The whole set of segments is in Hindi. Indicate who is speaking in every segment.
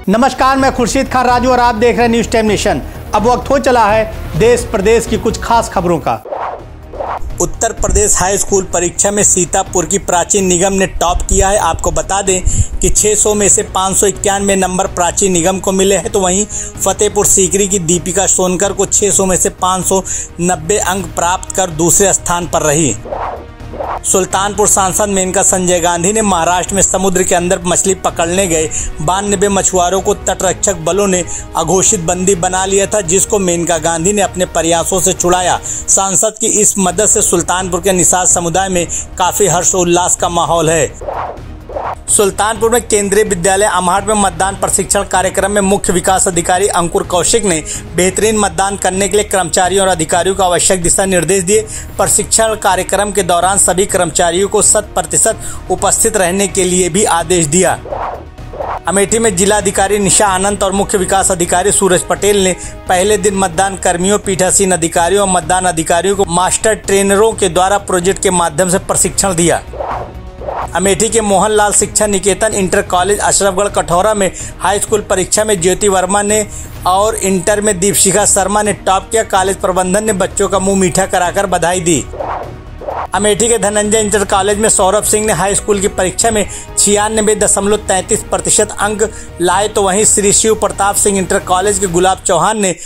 Speaker 1: नमस्कार, मैं खुर्शीद खान राजू और आप देख रहे हैं न्यूज़ टाइम नेशन। अब वक्त हो चला है देश प्रदेश की कुछ खास खबरों का। उत्तर प्रदेश हाई स्कूल परीक्षा में सीतापुर की प्राची निगम ने टॉप किया है। आपको बता दें कि 600 में से 591 नंबर प्राची निगम को मिले हैं, तो वहीं फतेहपुर सीकरी की दीपिका सोनकर को 600 में से 590 अंक प्राप्त कर दूसरे स्थान पर रही। सुल्तानपुर सांसद मेनका संजय गांधी ने महाराष्ट्र में समुद्र के अंदर मछली पकड़ने गए 92 मछुआरों को तटरक्षक बलों ने अघोषित बंदी बना लिया था, जिसको मेनका गांधी ने अपने प्रयासों से छुड़ाया। सांसद की इस मदद से सुल्तानपुर के निषाद समुदाय में काफी हर्षोल्लास का माहौल है। सुल्तानपुर में केंद्रीय विद्यालय अमहाट में मतदान प्रशिक्षण कार्यक्रम में मुख्य विकास अधिकारी अंकुर कौशिक ने बेहतरीन मतदान करने के लिए कर्मचारियों और अधिकारियों को आवश्यक दिशा निर्देश दिए। प्रशिक्षण कार्यक्रम के दौरान सभी कर्मचारियों को 100% उपस्थित रहने के लिए भी आदेश दिया। अमेठी में जिलाधिकारी निशा आनंद और मुख्य विकास अधिकारी सूरज पटेल ने पहले दिन मतदान कर्मियों, पीठासीन अधिकारियों और मतदान अधिकारियों को मास्टर ट्रेनरों के द्वारा प्रोजेक्ट के माध्यम से प्रशिक्षण दिया। अमेठी के मोहनलाल शिक्षा निकेतन इंटर कॉलेज अशरफगढ़ कठौरा में हाई स्कूल परीक्षा में ज्योति वर्मा ने और इंटर में दीपशिखा शर्मा ने टॉप किया। कॉलेज प्रबंधन ने बच्चों का मुंह मीठा कराकर बधाई दी। अमेठी के धनंजय इंटर कॉलेज में सौरभ सिंह ने हाई स्कूल की परीक्षा में 96.33% अंक लाए, तो वहीं श्री शिव प्रताप सिंह इंटर कॉलेज के गुलाब चौहान ने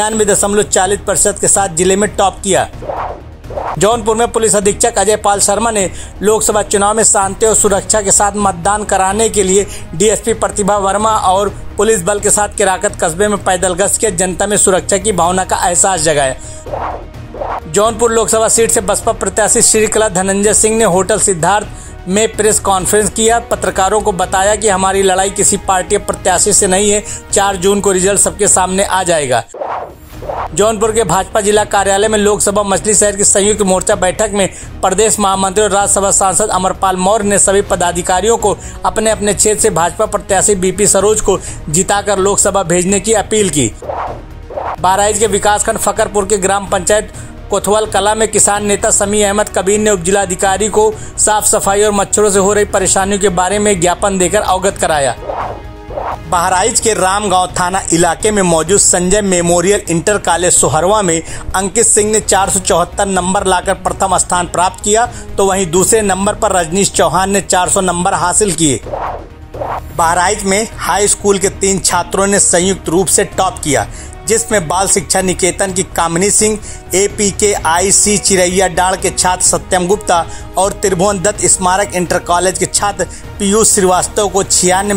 Speaker 1: 96.40% के साथ जिले में टॉप किया। जौनपुर में पुलिस अधीक्षक अजय पाल शर्मा ने लोकसभा चुनाव में शांति और सुरक्षा के साथ मतदान कराने के लिए डीएसपी प्रतिभा वर्मा और पुलिस बल के साथ किराकत कस्बे में पैदल गश्त किया, जनता में सुरक्षा की भावना का एहसास जगाया। जौनपुर लोकसभा सीट से बसपा प्रत्याशी श्रीकला धनंजय सिंह ने होटल सिद्धार्थ में प्रेस कॉन्फ्रेंस किया। पत्रकारों को बताया कि हमारी लड़ाई किसी पार्टी प्रत्याशी से नहीं है, 4 जून को रिजल्ट सबके सामने आ जाएगा। जौनपुर के भाजपा जिला कार्यालय में लोकसभा मछली शहर की संयुक्त मोर्चा बैठक में प्रदेश महामंत्री और राज्यसभा सांसद अमरपाल मौर्य ने सभी पदाधिकारियों को अपने अपने क्षेत्र से भाजपा प्रत्याशी बीपी सरोज को जिताकर लोकसभा भेजने की अपील की। बहराइच के विकासखंड फकरपुर के ग्राम पंचायत कोतवाल कला में किसान नेता समी अहमद कबीर ने उपजिलाधिकारी को साफ सफाई और मच्छरों से हो रही परेशानियों के बारे में ज्ञापन देकर अवगत कराया। बहराइच के रामगांव थाना इलाके में मौजूद Sanjay memorial inter college Sohrawa में अंकित सिंह ने 474 नंबर लाकर प्रथम स्थान प्राप्त किया, तो वहीं दूसरे नंबर पर रजनीश चौहान ने 400 नंबर हासिल किए। बहराइच में हाई स्कूल के 3 छात्रों ने संयुक्त रूप से टॉप किया, जिसमें बाल शिक्षा निकेतन की कामिनी सिंह, APKIC चिरैया डाड़ के छात्र सत्यम गुप्ता और त्रिभुवन दत्त स्मारक इंटर कॉलेज के छात्र पीयूष श्रीवास्तव को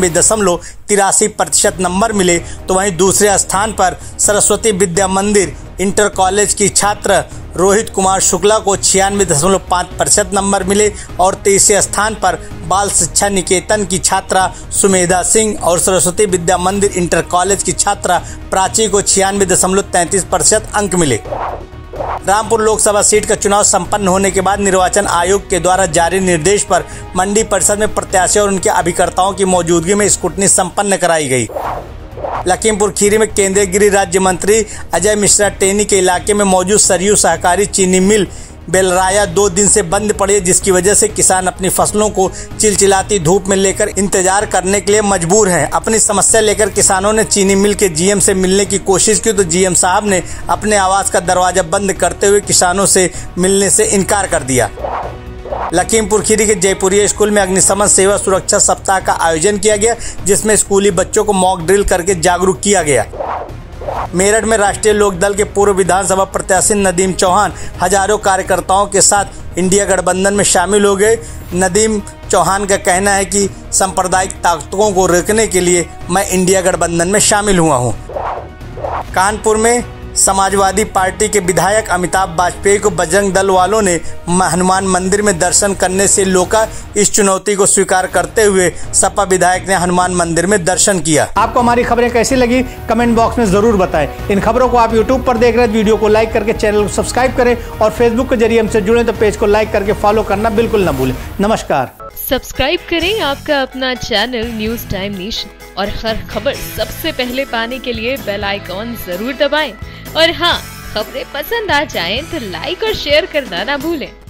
Speaker 1: 96.83% नंबर मिले, तो वहीं दूसरे स्थान पर सरस्वती विद्या मंदिर इंटर कॉलेज की छात्र रोहित कुमार शुक्ला को 96.5% नंबर मिले और तीसरे स्थान पर बाल शिक्षा निकेतन की छात्रा सुमेधा सिंह और सरस्वती विद्या मंदिर इंटर कॉलेज की छात्रा प्राची को 96.33% अंक मिले। रामपुर लोकसभा सीट का चुनाव संपन्न होने के बाद निर्वाचन आयोग के द्वारा जारी निर्देश पर मंडी परिषद में प्रत्याशियों और उनके अभिकर्ताओं की मौजूदगी में स्क्रूटनी संपन्न कराई गई। लखीमपुर खीरी में केंद्रीय गृह राज्य मंत्री अजय मिश्रा टेनी के इलाके में मौजूद सरयू सहकारी चीनी मिल बेलराया 2 दिन से बंद पड़ी है, जिसकी वजह से किसान अपनी फसलों को चिलचिलाती धूप में लेकर इंतजार करने के लिए मजबूर हैं। अपनी समस्या लेकर किसानों ने चीनी मिल के GM से मिलने की कोशिश की, तो GM साहब ने अपने आवास का दरवाजा बंद करते हुए किसानों से मिलने से इनकार कर दिया। लखीमपुर खीरी के जयपुरिया स्कूल में अग्निशमन सेवा सुरक्षा सप्ताह का आयोजन किया गया, जिसमें स्कूली बच्चों को मॉक ड्रिल करके जागरूक किया गया। मेरठ में राष्ट्रीय लोकदल के पूर्व विधानसभा प्रत्याशी नदीम चौहान हजारों कार्यकर्ताओं के साथ इंडिया गठबंधन में शामिल हो गए। नदीम चौहान का कहना है कि सांप्रदायिक ताकतों को रोकने के लिए मैं इंडिया गठबंधन में शामिल हुआ हूं। कानपुर में समाजवादी पार्टी के विधायक अमिताभ वाजपेयी को बजरंग दल वालों ने हनुमान मंदिर में दर्शन करने से रोका। इस चुनौती को स्वीकार करते हुए सपा विधायक ने हनुमान मंदिर में दर्शन किया। आपको हमारी खबरें कैसी लगी कमेंट बॉक्स में जरूर बताएं। इन खबरों को आप यूट्यूब पर देख रहे हैं, वीडियो को लाइक करके चैनल को सब्सक्राइब करें और फेसबुक के जरिए हमसे जुड़े तो पेज को लाइक करके फॉलो करना बिल्कुल न भूलें। नमस्कार।
Speaker 2: सब्सक्राइब करें आपका अपना चैनल न्यूज़ टाइम नेशन और हर खबर सबसे पहले पाने के लिए बेल आइकॉन जरूर दबाएं। और हाँ, खबरें पसंद आ जाएं तो लाइक और शेयर करना ना भूलें।